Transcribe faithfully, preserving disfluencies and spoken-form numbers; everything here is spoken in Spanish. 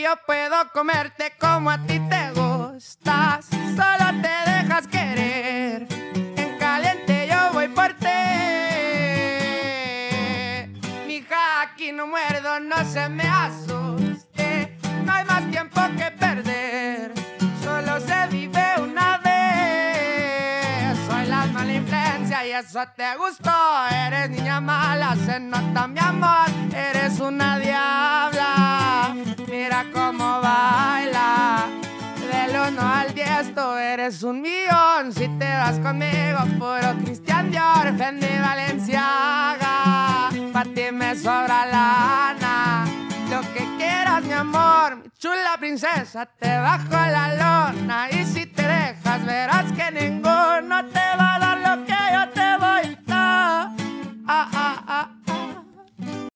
yo puedo comerte como a ti te gustas. Solo te dejas querer. En caliente yo voy por ti. Mija, aquí no muerdo, no se me asuste. No hay más tiempo que perder. Solo se vive una vez. Soy la mala influencia y eso te gustó. Eres niña mala, se nota mi amor. Eres una diabla. Mira cómo baila. Del uno al diez tú eres un millón. Si te vas conmigo, puro Christian Dior, Fendi, Balenciaga. Pa' ti me sobra lana. Lo que quieras, mi amor, mi chula princesa, te bajo la lona. Y si te dejas, verás que ninguno te va a dar lo que yo te voy a dar. Ah, ah, ah.